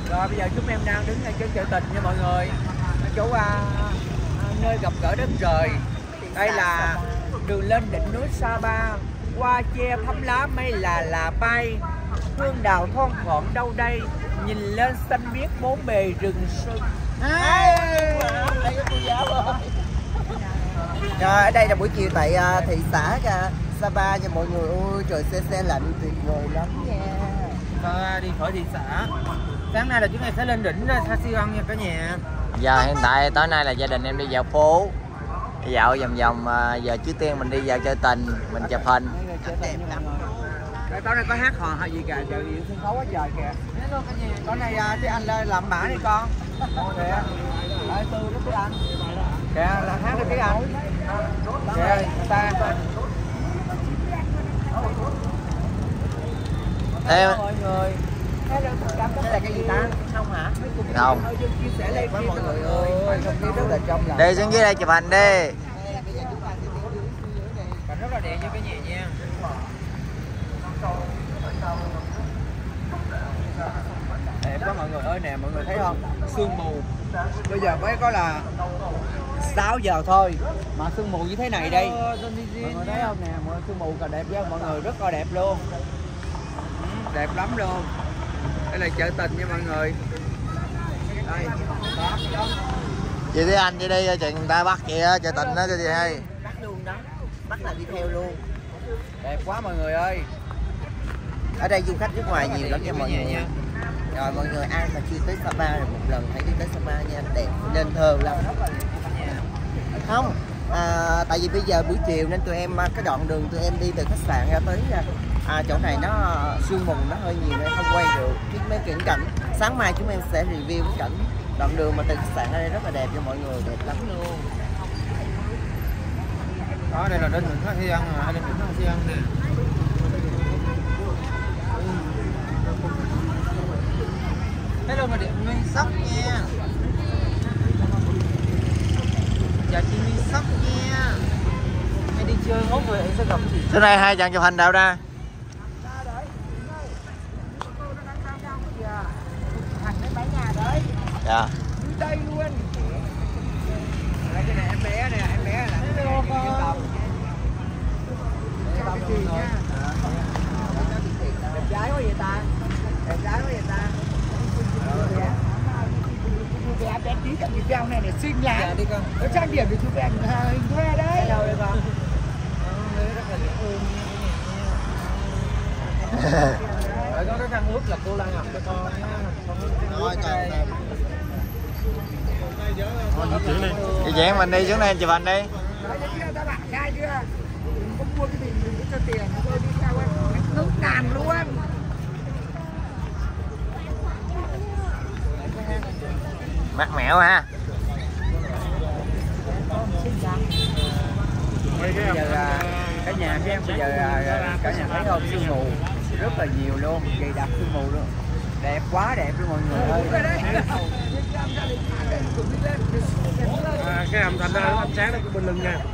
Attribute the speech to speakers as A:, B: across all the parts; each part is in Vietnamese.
A: Rồi bây giờ chúng em đang đứng ngay chỗ chợ Tình nha mọi người, chỗ nơi gặp gỡ đất trời. Đây là đường lên đỉnh núi Sapa, qua che thắm lá mây là bay, hương đào thon gọn đâu đây, nhìn lên xanh biếc bốn bề rừng sương.
B: Rồi ở đây là buổi chiều tại thị xã Sapa nha mọi người. Ôi trời, se lạnh tuyệt vời lắm nha.
A: Đi khỏi thị xã. Sáng nay là chúng em sẽ lên đỉnh Sa Siang nha cả nhà.
C: Giờ hiện tại tối nay là gia đình em đi dạo phố, đi dạo vòng giờ trước tiên mình đi vào chợ Tình mình chụp hình.
B: Đẹp lắm.
A: Rồi tối nay có hát hò hay gì kìa, chợ điện sân khấu quá trời kìa. Tối nay tí anh lên làm mã đi con. Kìa. Ở Tư đó tí anh. Kìa là hát đi tí anh. Kìa người ta.
C: Ê,
A: mọi người. Cái là cái gì ta? Không hả?
C: không.
A: Chia sẻ lên với mọi người ơi. Không khí rất là trong lành.
C: Đi xuống dưới đây chụp hình đi.
A: Cảnh rất là đẹp nha cả nhà nha. Đẹp quá mọi người ơi, nè mọi người thấy không? Sương mù. Bây giờ mới có là 6 giờ thôi mà sương mù như thế này đây. Mọi người thấy không nè, mọi sương mù còn đẹp với mọi người, rất là đẹp luôn. Đẹp lắm luôn. Đây là chợ Tình nha mọi người. Đây.
C: Chị thấy anh chị đi chuyện người ta bắt chị á, chợ Tình đó cho chị hay.
B: Bắt luôn đó, bắt là đi theo luôn.
A: Đẹp quá mọi người ơi.
B: Ở đây du khách nước ngoài nhiều lắm nha mọi người nha. Rồi mọi người ai mà chưa tới Sapa rồi một lần hãy đi tới Sapa nha, đẹp nên thơ lắm. Không, tại vì bây giờ buổi chiều nên tụi em cái đoạn đường tụi em đi từ khách sạn ra tới chỗ này nó sương mù nó hơi nhiều nên không quay được mấy cảnh cảnh. Sáng mai chúng em sẽ review cái cảnh đoạn đường mà từ khách sạn ở đây rất là đẹp cho mọi người, đẹp lắm luôn.
A: Đó, đây là đến Sa Siang à, đây là Sa Siang nè. Hello mà điện Nguyên Sóc nha. Chào chị Nguyên Sóc nha. Em đi chơi hốt rồi em sẽ gặp chị.
C: Thứ này hai chàng chụp hình đâu ra? Dạ.
A: Đây luôn. Đây cái này em bé nè, em bé là hello con. Đẹp gái quá vậy ta. Đẹp gái quá vậy ta. Em bé tí cạnh video này để xinh lắm. Dạ đi con. Nó trang điểm để chụp ảnh hình khoe đấy. Hello đây con. Rất là dễ thương nha. Rồi có cái khăn ướt là cô Lan Ngọc cho con nhé. Rồi
C: Chị Giang mình đi xuống đây chụp hình đi.
A: Ta bạn trai chưa? Đừng có mua cái gì đừng có cho tiền, tôi đi theo em nước càn luôn.
C: Mát mẹo ha.
A: Bây giờ là cả nhà xem bây giờ cả nhà thấy không, sương mù rất là nhiều luôn, dày đặc sương mù luôn, đẹp quá đẹp luôn mọi người ơi.
D: Cái âm thanh đó ánh sáng nó bên lưng nha.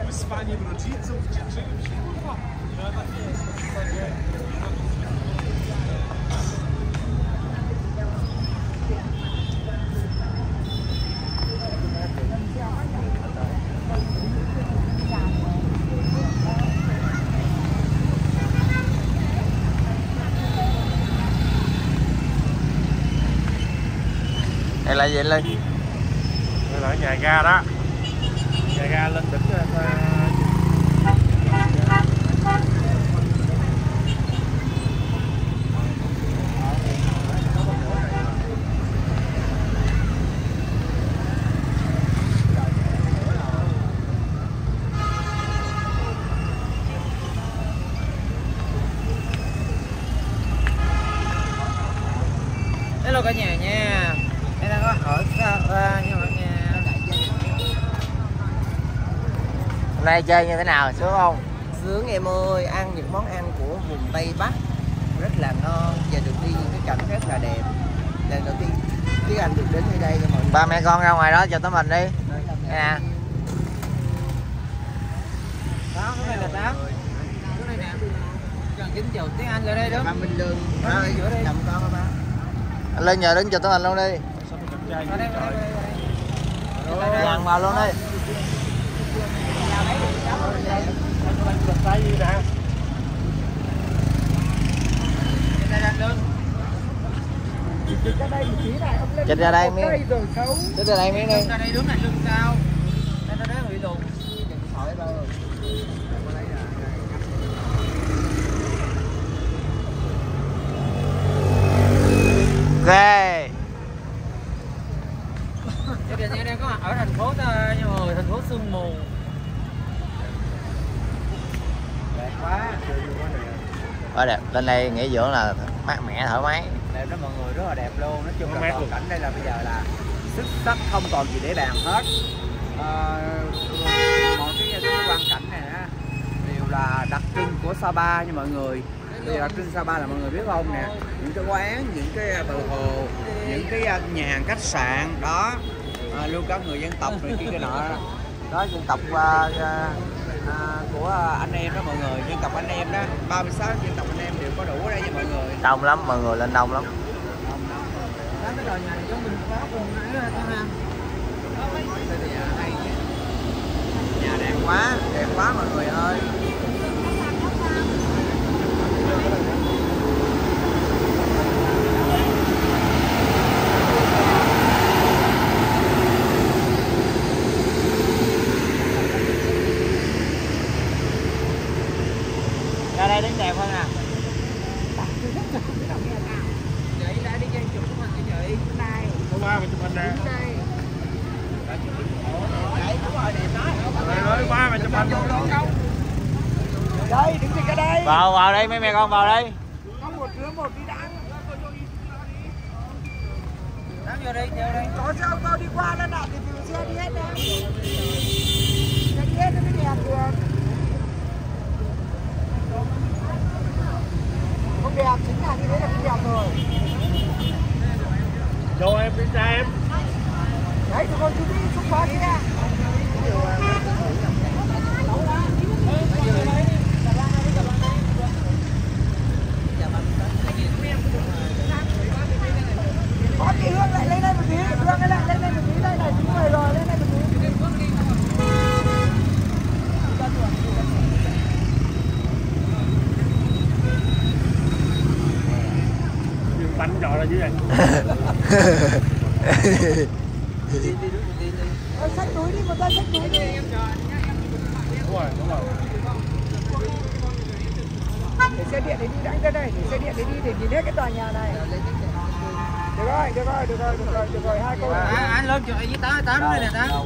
C: Đây là gì Linh?
D: Đây là nhà ga đó. Nhà ga lên đỉnh
A: Hello cả nhà nha. Em đang có ở Sapa nha mọi nhà.
C: Hôm nay chơi như thế nào, sướng không?
B: Sướng em ơi, ăn những món ăn của vùng Tây Bắc rất là ngon và được đi những cái cảnh rất là đẹp. Lần đầu tiên Thúy Anh được đến nơi đây cho mọi người.
C: Ba mẹ con ra ngoài đó chụp tấm hình đi. Nè.
A: Đó, cái này là tám. Cái này nè. Cần kính chào tiếng Anh lại đây đó.
B: Ba Minh Lương ơi, chồng con ba.
C: Anh lên nhờ đứng chụp tấm hình luôn đi. Dàn vào luôn đi. Chích ra đây miếng. Chích ra đây miếng đi.
A: Ra đây đứng này lưng cao. Ra đây bị lùn.
C: Ok.
A: Gia đình em đang có mặt ở thành phố nhưng mà thành phố sương mù. Đẹp quá.
C: Quá đẹp. Lên đây nghỉ dưỡng là mát mẻ thoải mái.
A: Đẹp đó mọi người, rất là đẹp luôn. Nói chung là toàn cảnh đây là bây giờ là xuất sắc, không còn gì để bàn hết. Mọi cái quang cảnh này á đều là đặc trưng của Sapa nha mọi người. Bây giờ đặc trưng Sapa là mọi người biết không nè, những cái quán, những cái bờ hồ, những cái nhà hàng khách sạn đó, luôn có người dân tộc rồi kia cái nọ đó, dân tộc của anh em đó mọi người, dân tộc anh em đó, 36 dân tộc anh em đều có đủ ở đây nha mọi người.
C: Đông lắm, mọi người lên đông lắm.
A: Đó, cái đồi nhà này giống mình có cùng nãy ha. Nhà đẹp quá mọi người ơi. Ra đây đứng đẹp hơn nè. Vậy ra đi cho chụp tấm hình cho chị. Đây.
D: Hôm qua mình chụp hình nè.
A: Đây.
D: Ơi qua mày chụp hình.
A: Đây, đứng cái đây.
C: Vào đây mấy mẹ con vào đây.
A: Có một đứa một đi đáng. Đáng vô đây, theo đây. Có xe ô tô đi qua lên nào thì xe đi hết nè. Xe đi hết nó mới đẹp được. Không đẹp, chính là như thế là không đẹp rồi.
D: Cho em đi ra em.
A: Đấy, tụi con chú đi xúc quá kia. Có chị Hương lại lên đây một tí, Hương lại lên đây một tí, đây này chúng người rồi, lên đây một tí.
D: Bánh trò ra dưới này.
A: Xách túi đi, một tay xách túi đi.
D: Đúng rồi.
A: Để xe điện để đi đánh ra đây, để xe điện để đi để nhìn hết cái tòa nhà này. Được rồi, hai cô. Anh lên cho với tám đây nè tám.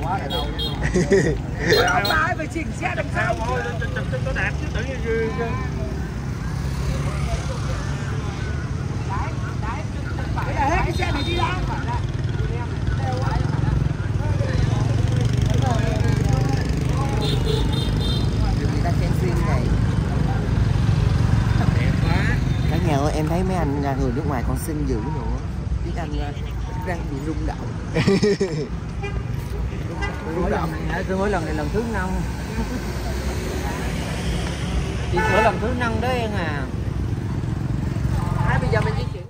A: Ông bà phải chỉnh xe làm sao?
D: Chụp cho đẹp chứ tự nhiên.
A: Đấy là hết cái xe này đi ra.
B: Người ta xem phim này.
A: Đẹp quá.
B: Cả nhà ơi, em thấy mấy anh người nước ngoài còn xinh dữ nữa. Tiếng Anh đang bị rung động.
A: Mỗi lần này lần thứ 5. Chị sửa lần thứ 5 đó em à. Bây giờ mình di chuyển.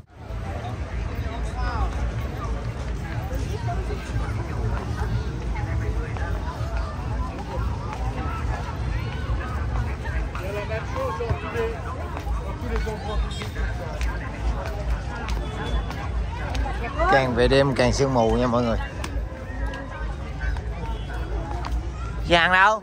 C: Càng về đêm càng sương mù nha mọi người. Vàng đâu?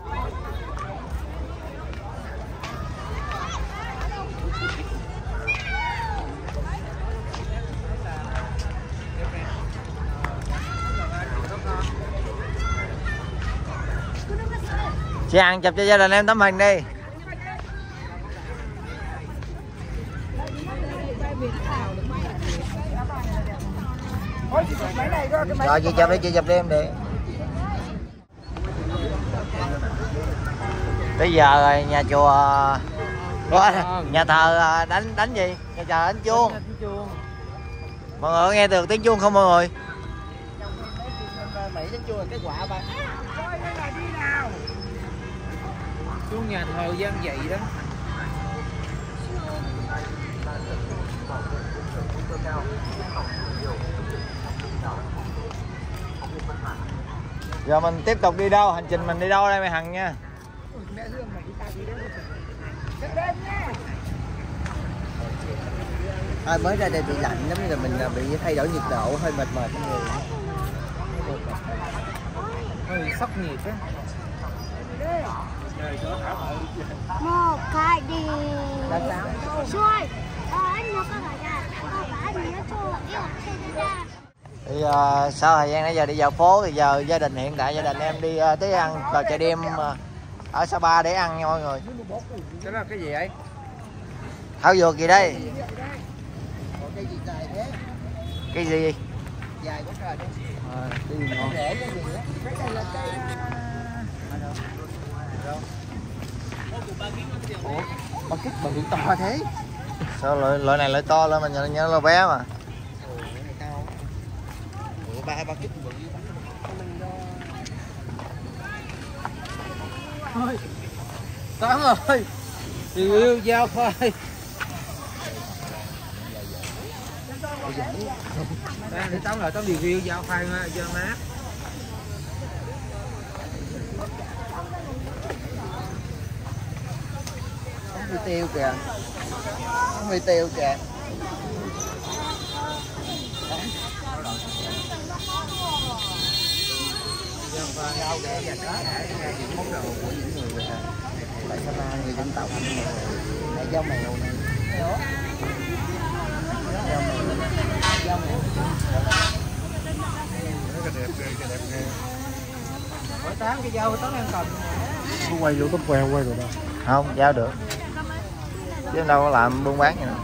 C: Chị Hằng chụp cho gia đình em tấm hình đi. Rồi chị chụp đi em đi. Bây giờ rồi nhà chùa nhà thờ đánh gì? Nhà thờ đánh chuông. Mọi người có nghe được tiếng chuông không mọi người?
B: Mỹ đánh chuông là cái quả ba.
A: Chuông nhà thờ Giang Dị đó.
C: Giờ mình tiếp tục đi đâu? Hành trình mình đi đâu đây mày Hằng nha?
B: Thôi mới ra đây bị lạnh lắm rồi mình bị thay đổi nhiệt độ hơi mệt mỏi trong người.
A: Hơi sốc nhiệt á.
E: 1, 2 đi.
B: Là sao?
E: Xuôi. Anh nó có phải là anh nó cho ra.
C: Thì sau thời gian nãy giờ đi dạo phố thì giờ gia đình hiện tại gia đình em đi tới ăn vào chợ đêm ở Sapa để ăn nha mọi người.
A: Cái đó là cái gì ấy?
C: Thảo dược gì đây?
B: Còn cái gì dài thế?
C: Cái gì?
B: Dài quá trời đấy.
A: Đi ngon.
B: Rễ cái gì á? Cái này là cây
A: Ủa, bà kích to thế?
C: Sao loại này loại to lên mà nhớ là bé mà.
B: cái này cao. Ủa ba kích bự.
A: Thôi. Toán ơi. Review giao khoai. Để Tống lại Tống review giao khoai cho mát.
B: Không bị tiêu kìa. Không bị tiêu kìa.
A: Rau để và đó để những món đồ của những người
B: Tại Sapa người dân tộc này dao mèo này. Dao mèo. Dao mèo.
D: Cái đẹp ghê.
A: Hỏi Tám cái dâu Tống đang cầm.
D: Có quay vô tóc queo quay rồi đâu.
C: Không, giao được. Chứ đâu có làm buôn bán gì nữa.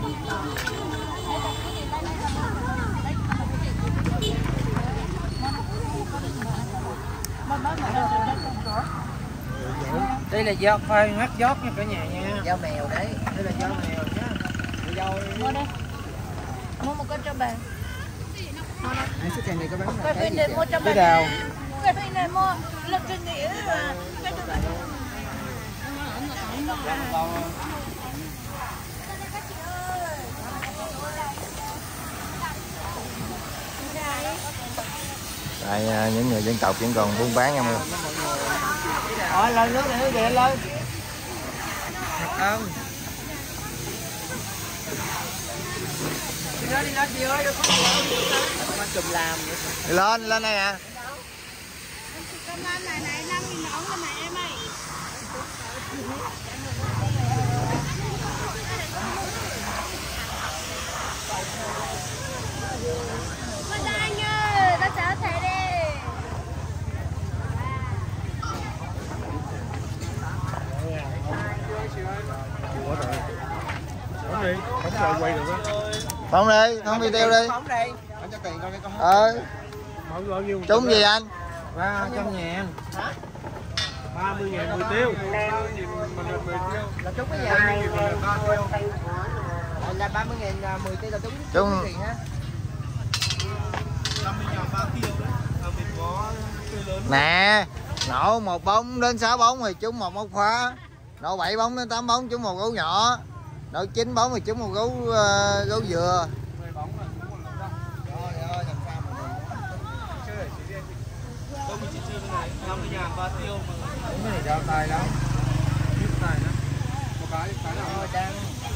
A: Đây là dao khoai ngắt giót nha cả nhà nha.
B: Dao mèo đấy.
A: Đây là dao mèo nhá. Dao
E: Mua đây. Mua một con cho bà.
B: Anh số tiền này có bán là
E: Cái
B: cái gì
E: này
B: kìa?
E: mua cho bà.
A: cái đào.
E: Cái này mua là cái nghĩa mà. Cái cho bà.
C: Tại những người dân tộc vẫn còn buôn bán nha mọi người.
A: Rồi lên nước để về lên. Không. Đi ra chị ơi,
B: Con chùm làm vậy.
C: Đi lên đây nè.
E: Con lan này 5.000 ống cái này em ơi. Con ra anh ơi, ta chở thầy đi.
D: Phóng đi, phóng rồi quay được á.
C: Phóng đi tiêu đi.
B: Phóng đi. Anh cho tiền con đi con.
D: Mở bao nhiêu?
C: Trúng gì anh?
A: 300.000.
D: 30.000 10 tiêu.
B: Là trúng cái gì? Là 30.000 10 tiêu là trúng.
C: Trúng.
B: Cái gì ha?
C: Nè, nổ 1 bóng đến 6 bóng thì trúng 1 móc khóa. Nổ 7 bóng đến 8 bóng trúng 1 gấu nhỏ. Nổ 9 bóng thì trúng 1 gấu dừa.
A: Cái này đau tay lắm. Biết tay đó. Một cái nào đang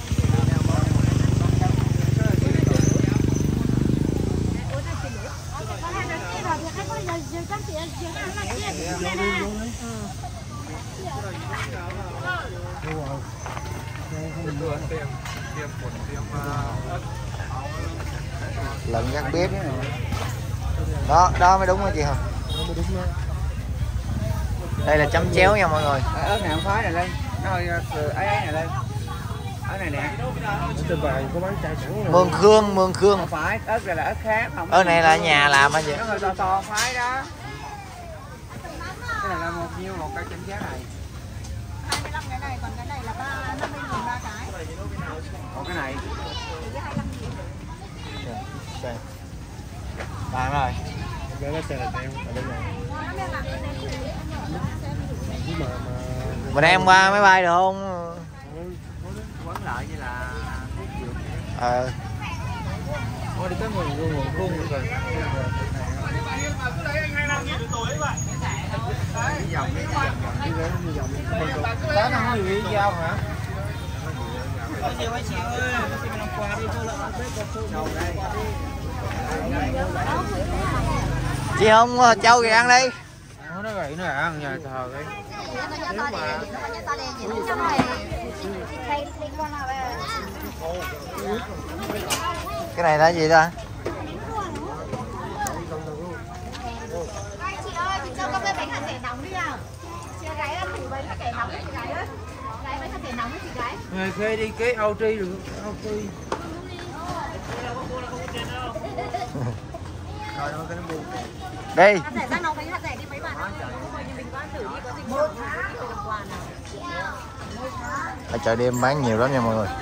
C: Lần chắc biết. Đó mới đúng đó chị hả? Đây là chấm chéo nha mọi người.
A: ớt này không phái này lên. Nó hơi ấy này lên. Ớt này nè.
D: Trên bàn có bán chai sẵn rồi.
C: Mường khương.
A: Không phải, ớt này là ớt khác không.
C: Ớt này là nhà làm hả chị?
A: Nó hơi to phái đó. Cái này là một cái chấm chéo này.
E: 25 cái này, còn cái này là 50.000 3 cái.
A: Còn cái này.
C: Bàn rồi.
D: Để nó xe là teo ở đây rồi.
C: Mình đem qua máy bay được không?
A: Quấn lại như là Thôi đi tới nguồn khuôn rồi. Đó nó hơi bị dao hả?
C: Chị không châu gì ăn đi.
A: Nó vậy nó ăn nhà thờ cái.
C: Cái này là gì ta?
E: Chị ơi, chị cho con cái bánh hạt rẻ nóng đi nào. Chị gái ăn thử bánh hạt rẻ nóng với chị gái ơi. Gái bánh hạt rẻ nóng với chị gái.
A: Người khê đi cái Âu Tri được, Âu Tri.
C: Đi.
E: Hạt rẻ ra nóng bánh hạt rẻ đi mấy bạn. Mình có ăn thử đi, có dịch vụ đồng quà nào.
C: Ở chợ đêm bán nhiều lắm nha mọi người.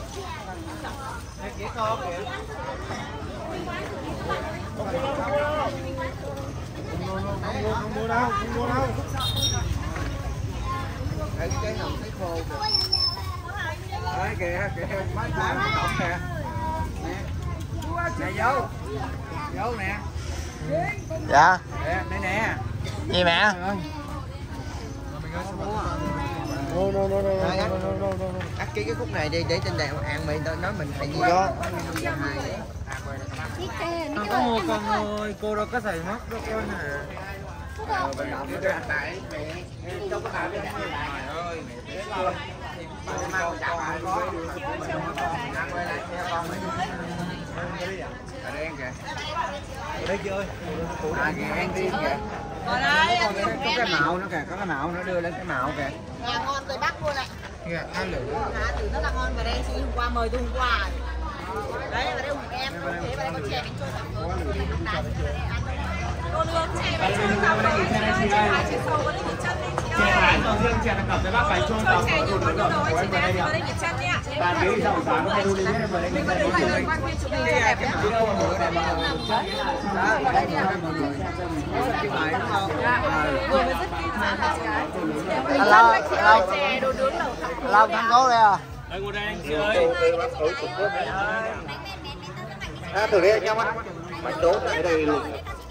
D: Không mua đâu.
A: Đây cái nồng thấy khô kìa. Đấy kìa, mấy cái nó động kìa. Nè dấu nè.
C: Dạ.
A: Nè, đây nè.
C: Gì mẹ?
B: Cắt cái khúc này đi để trên đèo ăn mày nói mình hay gì đó.
A: Không có mua con ơi, cô đâu có xài mất đâu coi nè. Đen kìa. Đấy chưa? Đen đi kìa. Có cái mạo nó kìa, có cái mạo nó đưa lên cái mạo kìa.
E: Nhà ngon tới Bắc luôn ạ.
A: Kìa, ăn lửa.
E: Thử rất là ngon và đây chị hôm qua mời tôi hôm qua. Đấy và đây một em không thế và đây có chè bánh trôi sẵn rồi. Cô nướng chè bánh trôi sẵn rồi. Chè bánh trôi sầu có đi nghỉ chân đi chị ơi.
D: Chè bán còn riêng chè đặc cập tới bác bánh trôi tàu
E: Chè nhiều có nhiều rồi chị đem vào đây nghỉ chân đi ạ.
D: bàn ghế rau sáng có đủ đi hết vào đây.
E: Mình có đứng lại quanh viên chụp hình cho đẹp nhá. Vừa mới dứt đi mà chè đồ nướng lẩu thẳng.
C: Long thành phố đây à?
D: Đây ngồi đây anh chị ơi.
C: Thử đi anh em ạ.
B: Bánh tốt ở đây luôn.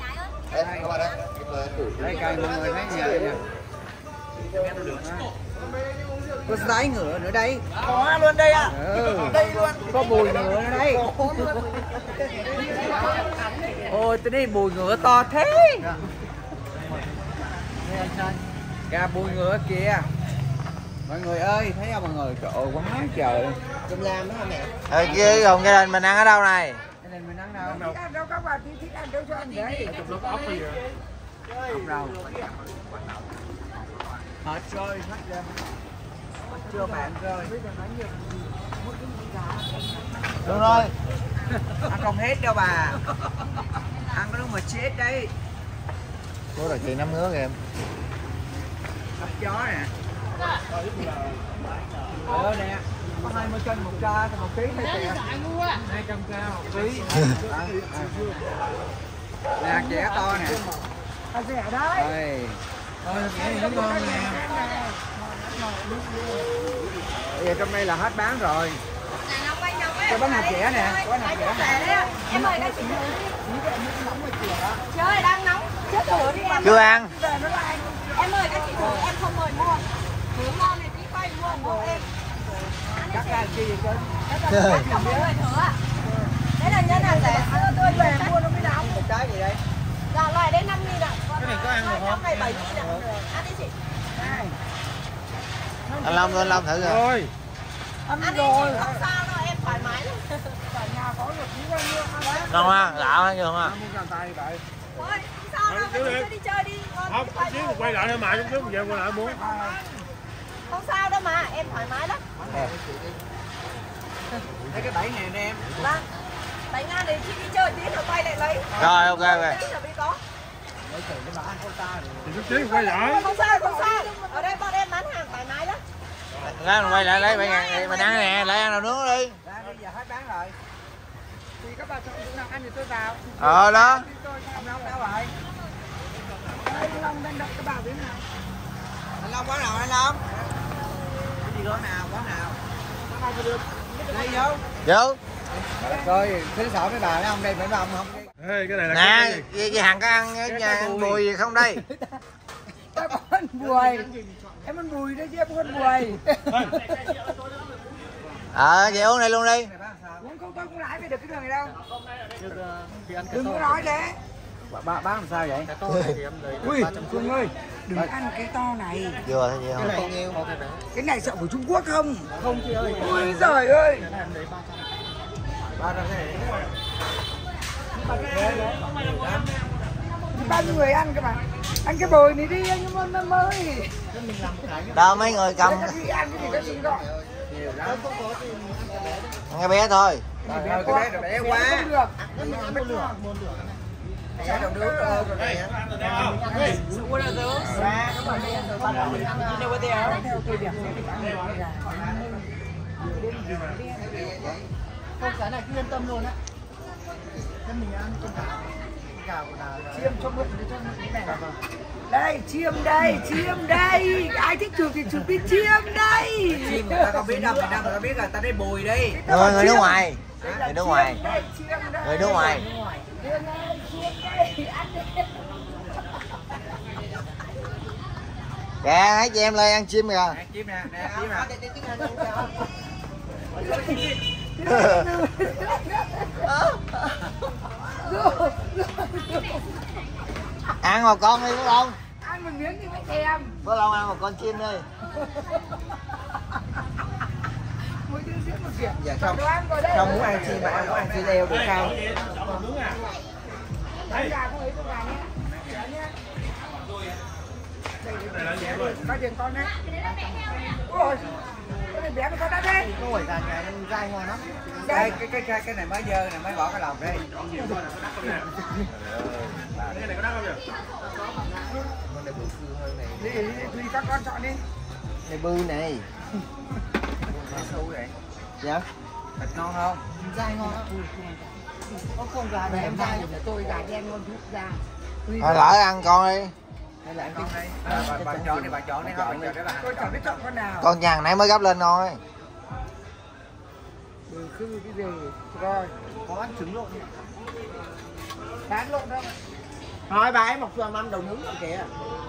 A: Đây cây mọi người thấy nhờ nè. Có sái ngựa nữa đây.
B: Có luôn đây ạ.
A: Đây luôn. Có bùi ngựa nữa đây. Ôi tôi đi bùi ngựa to thế. Cả bùi ngựa kìa. Mọi người ơi, thấy không mọi người? Trời ơi quá trời.
B: Cơm lam đó hả mẹ?
C: Rồi kia còn gia đình mình ăn ở đâu này?
A: Gia đình mình ăn đâu? Đâu có bà thích ăn đâu cho anh đấy. Không đâu. Hết rồi, hết rồi. Chưa bạn rồi.
C: Được rồi.
A: Ăn không hết đâu bà. Ăn có lúc mà chết đấy.
C: Bố là chuyện nắm ngứa kìa em.
A: Cặp chó nè. Nè. Có 20 cân một ca, một ký hay kìa. 200 ca một ký. Nè chẻ to nè. Rẻ đấy. Thôi nó ngon nè. Bây giờ trong đây là hết bán rồi. Cho bán hạt dẻ nè, bán hạt dẻ nè.
E: Em ơi đây chị chị ơi đang nóng chết thử đi em.
C: Chưa ăn.
E: Em ơi các chị thử em không mời mua. Thử ngon này tí quay mua em.
A: Cắt ra chi vậy chứ?
E: Không mọi người thử ạ. Đấy là nhân hàng rẻ xưa tôi về mua nó mới nóng.
A: Một trái gì đây?
E: Dạ loại đấy 5.000 ạ.
A: Cái này có ăn được không?
E: Này 7.000 ạ. Ăn đi chị.
C: Anh Long thử rồi.
D: Rồi.
E: Ăn đi chị không sao đâu em thoải mái lắm.
C: Ngon ha, lạ ha nhiều ha.
A: Muốn cầm tay vậy.
E: Thôi không sao đâu, đi chơi đi.
D: Không, chút xíu quay lại thôi mà, chút xíu về quay lại muốn.
E: Không sao đâu mà, em thoải mái lắm.
A: Đây cái bẫy này nè em.
E: Vâng. Bánh ăn thì chị đi chơi tí rồi quay lại lấy.
C: Rồi ok về.
D: Thì chút xíu quay lại.
E: Không sao, không sao. Ở đây bọn em bán hàng thoải mái lắm.
C: Ra mình quay lại lấy 7.000 mình ăn nè, lại ăn nào nướng đi.
A: Ra bây giờ hết bán rồi. Thì các bà chọn chỗ nào ăn thì tôi vào.
C: Đó.
A: Anh Long đâu rồi? Anh Long đang đập cái bà biển nào? Anh Long quán nào anh Long? Cái gì quán nào? Quán nào? Đây vô.
C: Vô.
A: Rồi thứ sáu mấy bà mấy ông đây mấy bà ông không.
D: Ê, cái này là
C: Nè, cái hàng có ăn ở nhà ăn bùi gì không đây?
A: Em ăn bùi. Em ăn bùi đấy chứ em không ăn bùi.
C: Vậy uống này luôn đi.
A: Uống không tôi cũng lãi về được cái đường này đâu. Đừng có nói thế. Bán làm sao vậy? Cái to này thì em lấy. Ui, Phương ơi, đừng ăn cái to này.
C: Vừa thôi chị không?
A: Cái này nhiêu? Cái này sợ của Trung Quốc không? Không chị ơi. Ui giời ơi. 300 cái này. Bao nhiêu người ăn cơ mà? Ăn cái bồi này đi anh em ơi.
C: Đâu mấy người cầm.
A: Ăn cái gì có gì gọi.
C: Ăn cái bé thôi.
A: Cái bé là bé quá. Không được. Sẽ đồng nước rồi đây hả? What are those? You know what they are?
B: Không, cái này cứ yên tâm luôn á. Nên mình ăn con gạo
A: chiêm cho mượn cho cái này là đây, chiêm đây. Ai thích chụp thì chụp đi chiêm đây. Chiêm người ta không biết đâu, người ta biết là ta đi bùi đi.
C: Người nước ngoài. Người nước ngoài. Người nước ngoài. Kìa, hãy chị em lên ăn chim kìa.
A: Chim nè, chim
C: Ăn một con đi Phước Long.
A: ăn một miếng thì phải thèm.
C: Phước Long ăn một con chim đi.
A: Mỗi đứa giết một kiểu.
B: Dạ không. Không muốn ăn chim mà ăn muốn ăn chim leo được không?
A: Gà không ấy con gà nhé. Ba tiền con đấy. Ôi, cái này bé mà con đã đây.
B: Nó quẩy gà nhà nó dai ngon lắm.
A: Đây, cái này mới dơ này mới bỏ cái lòng đây.
D: Cái này có đắt không nhỉ?
A: Đi tùy các con chọn đi.
B: Này bư này.
A: Xu vậy.
B: Dạ.
A: Thịt ngon không?
B: Dai ngon lắm. Có con gà này em dai để tôi gà đen ngon chút ra.
C: Lỡ ăn con đi.
A: Hay là ăn con đây. Bà chọn đi, bà chọn đi thôi. Tôi chẳng biết chọn con nào.
C: Con nhà nãy mới gấp lên thôi.
A: Bừ khư cái gì? Rồi.
B: Có ăn trứng lộn.
A: Bán lộn đâu.
B: Thôi bà ấy mọc cho ăn đầu nướng rồi kìa.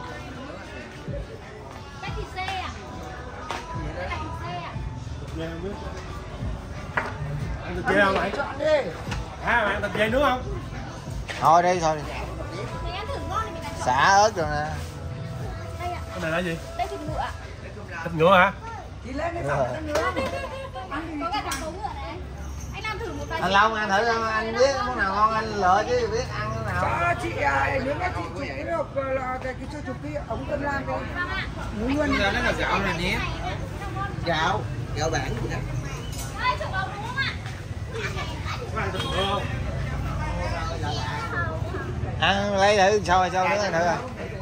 E: Cái thịt xe à? Cái thịt xe à?
D: Dê không biết. Ăn thịt dê không mày?
A: Chọn đi.
D: Mày ăn thịt dê nướng không?
C: Thôi đi thôi.
E: Này ăn thử ngon thì mình lại chọn.
C: Xả ớt rồi nè.
E: Đây ạ.
D: Cái này là gì?
E: Đây thịt ngựa ạ.
D: Thịt ngựa hả?
A: Đi lên đi phẳng cái nữa.
E: Có cả thằng ngựa này. Anh làm thử một vài.
C: Anh Long ăn thử xem anh biết món nào ngon anh lựa chứ biết ăn cái nào.
A: Cho chị nướng cái chị được là cái cho chụp cái ống Tân Lam đi. Nướng luôn. Nó là gạo này nhé.
B: Gạo bản gì đó.
E: Ơi chụp ống đúng không ạ?
D: Có ăn thịt ngựa không?
C: Ăn lấy thử sao nữa thử rồi.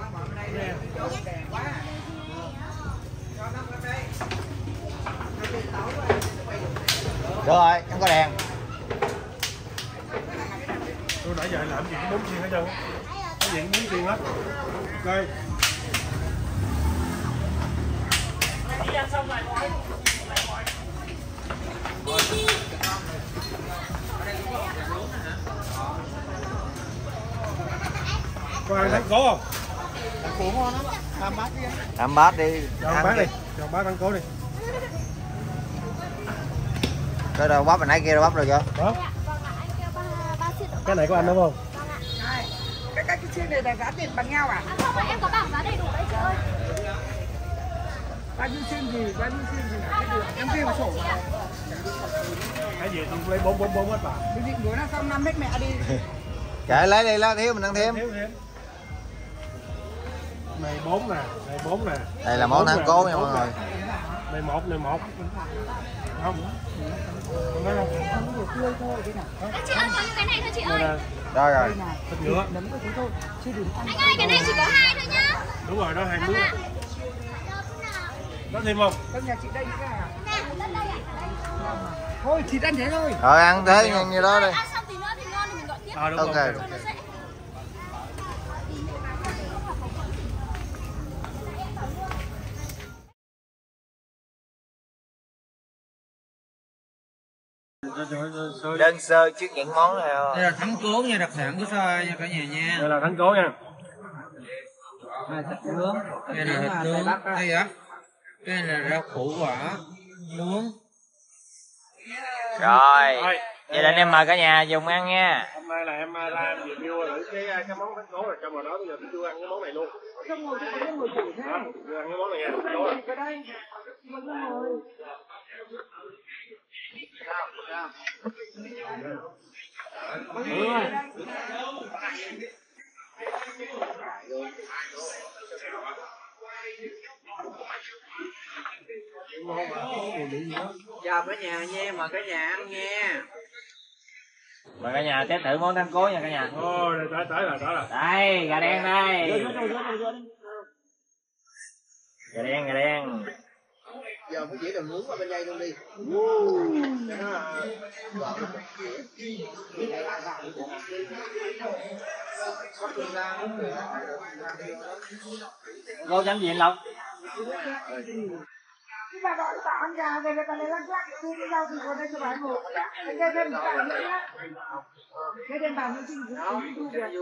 C: Được rồi, không có đèn.
D: Tôi nãy giờ làm gì có 4 chiên hết trơn. Cái gì cũng 4 chiên hết. Ok. Có ăn thắng cố không?
B: Thằng cố ngon lắm. Làm bát đi.
C: Làm bát đi.
D: Cho bát đi. Cho bát ăn cố đi.
C: Cái đầu bắp hồi nãy kia đầu bắp rồi chưa?
D: Đó. Cái này có ăn đúng không?
A: Cái chiên này là giá tiền bằng nhau à?
E: Không phải em có bảng giá đầy đủ đấy chị ơi.
A: Bao nhiêu chiên gì? Em ghi vào sổ.
D: Cái gì tôi lấy 4 hết bà.
A: Quý vị muốn là xong 5 hết mẹ đi.
C: Kệ lấy đi, lấy thiếu mình ăn thêm.
D: Thiếu thêm. Này 4 nè, này 4 nè.
C: Đây là món thắng cố nha mọi người.
D: Này 1. Không. Không nói đâu.
E: Anh chị ơi có những cái này thôi chị ơi.
C: Rồi rồi.
D: Thịt ngựa.
A: Nấm của chúng tôi. Chứ đừng ăn.
E: Anh ơi cái này chỉ có 2 thôi nhá.
D: Đúng rồi, đó 2 muỗng. Có thêm không?
A: Trong nhà chị đây những cái này à?
E: Nè, lên đây ạ.
A: Thôi thịt ăn thế thôi.
C: Rồi ăn thế như đó đi.
E: Ăn xong tí nữa thì ngon thì mình gọi tiếp.
D: Đúng
C: Ok.
D: rồi.
E: Cho nó dễ.
C: Đơn sơ trước những món nào.
A: Đây là thắng cố nha, đặc sản của Soi nha cả nhà nha.
D: Đây là thắng cố nha.
A: Đây là thịt nướng, đây là thịt nướng, đây á. Đây là rau củ quả nướng.
C: Rồi.
D: Rồi.
C: Vậy là em mời cả nhà dùng ăn nha.
D: Hôm nay là em làm review thử cái món thắng cố rồi cho vào đó, bây giờ tôi chưa ăn cái món này luôn. Đó, chưa ăn cái món này nha.
A: Chào cả nhà nha, mời cả nhà ăn nha.
C: Mời cả nhà test thử món thắng cố nha cả nhà.
D: Ôi, tới rồi.
C: Đây, gà đen đây. Gà đen.
B: Giờ phải chỉ đường nướng qua bên đây luôn đi.
C: Cô chấm gì anh Lộc?
F: Bà gọi tao ăn gà về người ta lấy lắc lắc xuống cái rau thì còn đây cho bà một cái thêm một tảng nữa nhá, cái thêm bà nữa chứ không thu được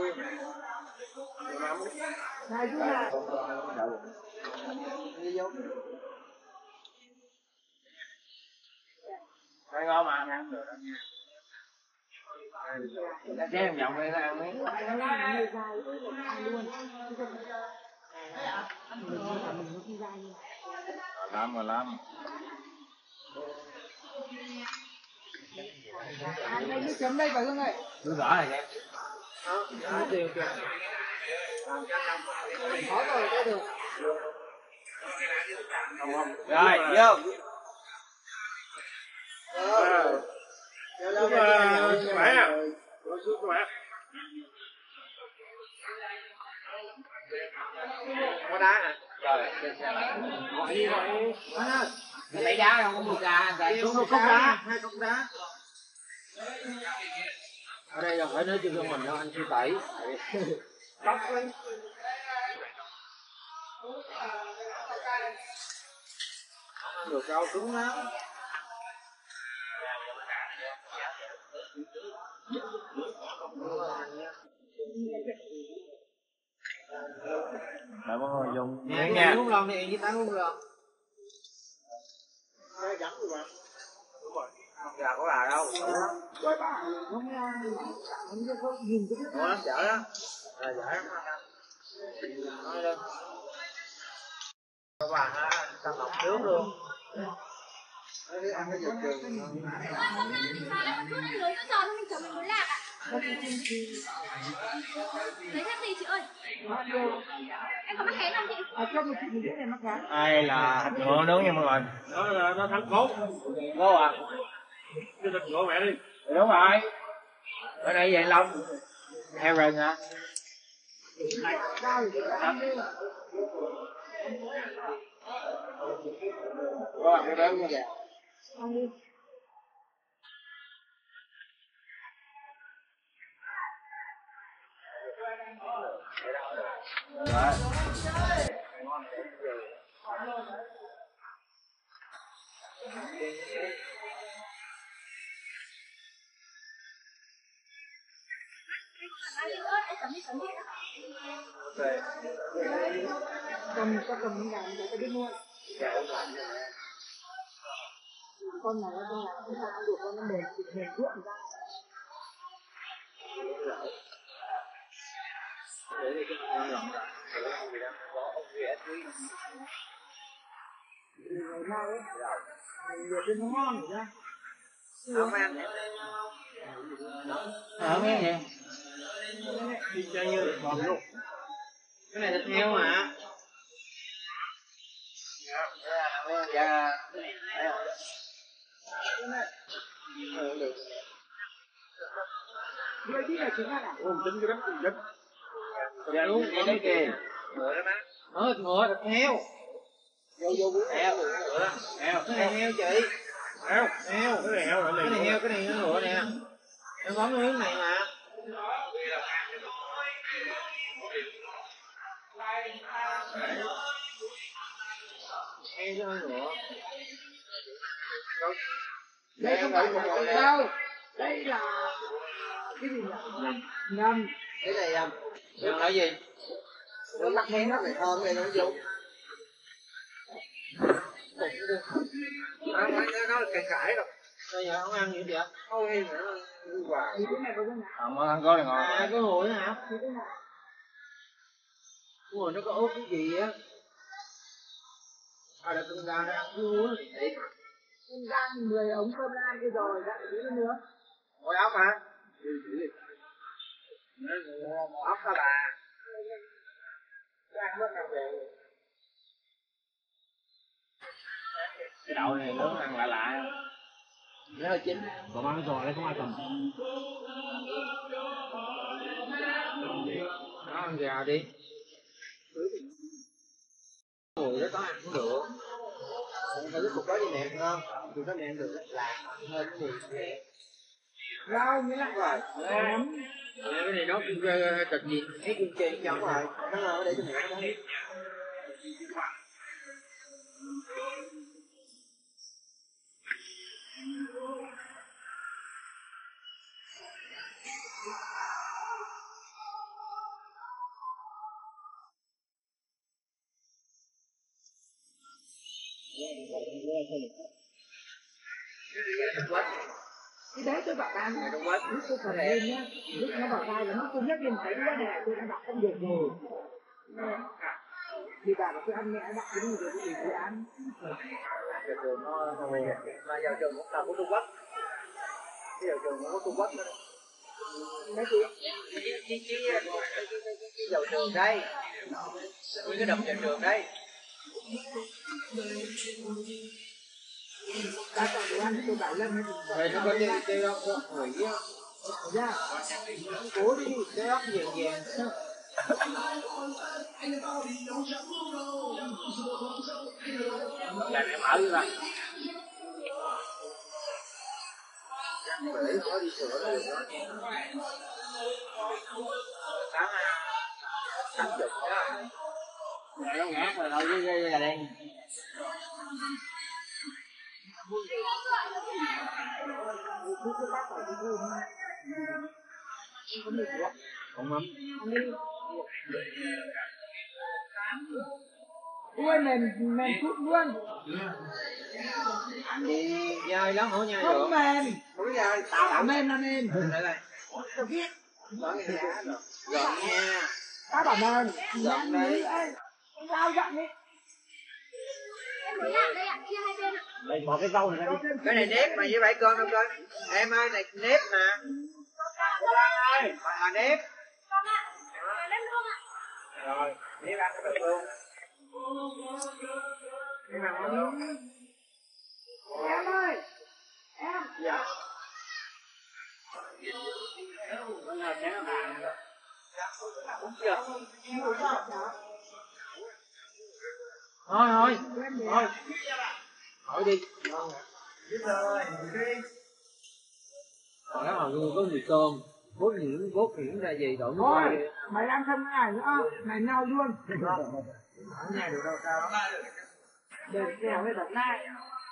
F: này chú này
C: Đây ngon mà. Chế em giọng đây ăn miếng. Rồi lắm.
F: ăn đây như chấm đây bà Hương ơi.
C: Cứ rõ này em.
F: Khó rồi đây được.
C: Rồi, vô.
D: Khỏe à. Khỏe.
A: Có đá hả?
C: Lấy đá không có mua gà,
A: Xuống một cốc đá, 2 cốc đá. Ở đây là phải nói chuyện cho mình đâu, anh chưa tẩy. Cốc lên. Đồ rau cứng lắm.
C: Mời mọi người dùng
A: Nè,
C: miếng nha.
A: uống lần này với tán uống lần. Gà có bà đâu. Ủa nó chở đó. Rồi chở lắm. Nói lên. Có bà ha, tao lọc trước luôn.
E: Lưới nó tròn mình chở mình muốn lạc ạ. Lấy hết đi chị ơi. Em có mắc kén không chị?
F: Cho một chị mình cái này mắc cá.
C: Đây là thịt ngựa nướng nha mọi người.
D: Đó là nó thắng cố.
C: Cố à?
D: Cái thịt ngựa mẹ đi.
C: Đúng rồi. Ở đây vậy Long. Heo rừng hả?
B: Có cái béo như vậy.
F: Cầm miếng gà mình phải đi mua. Con này nó không làm ăn được, con nó mềm ruộng ra. Ngày mai ấy, luộc lên nó ngon rồi ra.
A: Không ăn.
C: Không nghe gì?
D: Đi chơi như được bò luôn.
A: Cái này thịt heo hả?
C: Dạ.
F: Người đi là chúng ta là
D: Tính cái bánh tính.
C: Dạ đúng cái kì.
A: Ngựa đó má. Thịt ngựa, thịt heo. Heo. Heo. Cái này heo chị.
D: Heo.
A: Heo.
D: Cái này heo rồi
A: Cái này heo, cái này ngựa nè. Em bấm miếng này mà. Heo chứ hơi ngựa.
F: Đây không phải là đâu. Đây là cái gì nhỉ? Ngâm.
B: Cái này đừng nói gì. Nó lắc hén nó phải thơm này nó dùng.
A: Nó cải cải rồi. Bây giờ không ăn gì vậy? Không hay nữa. Quả.
F: Cái này có cái nào?
C: Không ăn có này ngon.
A: À, có hồi nữa hả? Hồi nó có ốp cái gì á? À, là cơm gan nó ăn vui á.
F: Cơm gan 10 ống cơm gan kia rồi, đã tí nữa.
A: Ngồi ốc hả? Ốc hả bà? Ăn mất nào về.
C: Cái đậu này nướng ăn lạ lạ.
A: Nó hơi chín.
C: Còn ăn rồi đấy không ai cầm.
A: Nó ăn gà đi. Mùi đó có ăn cũng được. Thử cái cục đó đi mẹ ngon. Cục đó mẹ ăn được là hơn cái mùi mẹ.
F: Rau như lại rồi.
A: Cái này nó trật gì? Thấy kim chi giống rồi. Nó ngon để cho mẹ nó biết.
F: Cái đấy tôi bảo ăn, lúc tôi cầm lên nhá, lúc nó bảo tay là lúc tôi nhấc lên thấy cái này tôi đã bảo không được rồi. Thì bà bảo tôi ăn nhẹ đặt cái gì rồi thì tôi ăn.
A: Giờ trường nó không nghe. Mà giờ trường cũng là của Trung Quốc. Cái giờ trường cũng có Trung Quốc đó.
F: Cái gì?
A: Cái dầu trường đây. Nguyên cái đập vào trường đây.
F: Đã còn đồ ăn tôi bảo Lâm
A: Rồi nó có cái ốc hủy á.
F: ra.
A: Cố đi, cái ốc vàng vàng.
C: Là mẹ mở ra.
A: Để có đi sửa rồi đó. Tám chục đó.
C: Nó ngã rồi thôi chứ là đen.
A: Con mắm.
F: Ui mềm chút luôn.
A: Ăn đi nhai lắm hổ nhai được.
F: Không mềm.
A: Không nhai.
F: Tao bảo mềm là mềm.
A: Đây đây.
F: Tôi biết.
A: Gọn nha.
F: Tao bảo mềm. Giọng đấy. Tao giọng đi.
C: Đây bỏ cái rau này ra đi.
A: Cái này nếp mà với bãi cơm đâu coi. Em ơi này nếp mà. À nếp. Rồi, nếp ăn được luôn. Nếp ăn món luôn.
F: Em ơi. Em.
A: Dạ. Thôi. Hỏi đi. Còn cái hồi có mì tôm, cốt nhuyễn ra gì đổ nước
F: Thôi,
A: đi.
F: mày ăn không cái này nữa, mày nâu luôn.
A: Không nghe được đâu sao.
F: Để kèo với đợt này.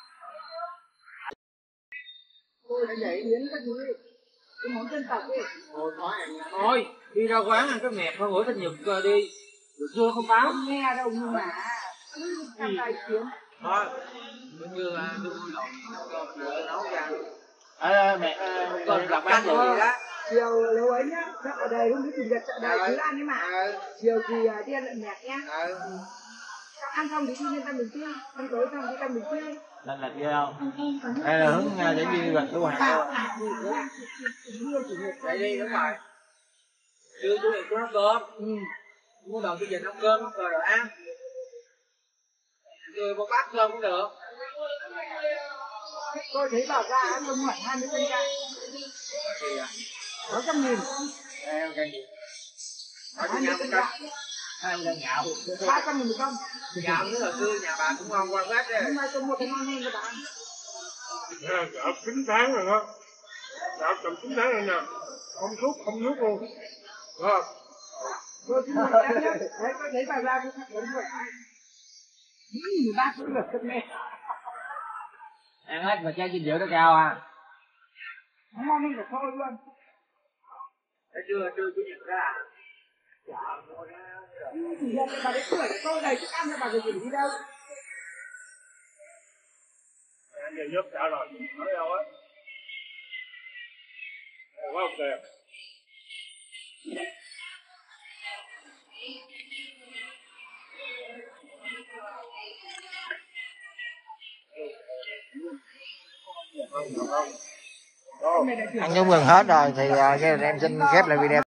F: Tôi đã nhảy biến cái gì? Cái món dân tộc đi.
A: Thôi, đi ra quán ăn cái mẹt thôi, bữa sinh nhật đi. Được chưa không báo?
F: Không nghe đâu nhưng mà ăn tay kiếm.
A: Thôi, cũng như là tôi vui lòng tôi nấu ra.
C: Mẹ
A: Còn gặp canh gì đó.
F: Chiều lâu ấy nhá, chợ ở đây lúc chủ nhật chợ đây cứ ăn ấy mà. Chiều thì đi ăn lợn mẹt nhá. Ăn xong thì đi lên Tam Bình Chiêu, ăn tối xong đi Tam Bình Chiêu.
C: Lên là kia không? Đây là hướng để đi gần cái hoàng.
A: Đây đi, đúng rồi. Chưa chủ nhật tôi nấu cơm. Muốn đầu tôi về nấu cơm rồi ăn. Rồi một bát cơm cũng được.
F: Tôi thấy bảo ra ăn đông khoảng 20 cân ra. 600.000.
A: Đây, cái gì?
F: 20 cân ra. 300.000 một cân.
A: Gạo nữa là xưa nhà bà cũng ngon qua quát đấy.
F: Hôm nay tôi mua cái ngon hơn cho bạn.
D: Gạo 9 tháng rồi đó. Gạo tầm 9 tháng rồi nè. Không thuốc, không nước luôn. Rồi.
F: Tôi xin lỗi em nhé. Đấy, tôi thấy bà ra cũng thật lớn rồi. Bác cũng được cân mẹ.
A: Ăn hết mà chai dinh dưỡng nó cao à.
F: Nó ngon hơn cả thôi luôn.
A: Chưa chủ nhật ra.
F: Chủ nhật bà đến tuổi tôi này thức ăn cho bà rồi đi đâu?
D: Anh về giúp trả rồi, ở đâu á? Quá ok.
C: Ăn giống gần hết rồi thì gia đình em xin khép lại video.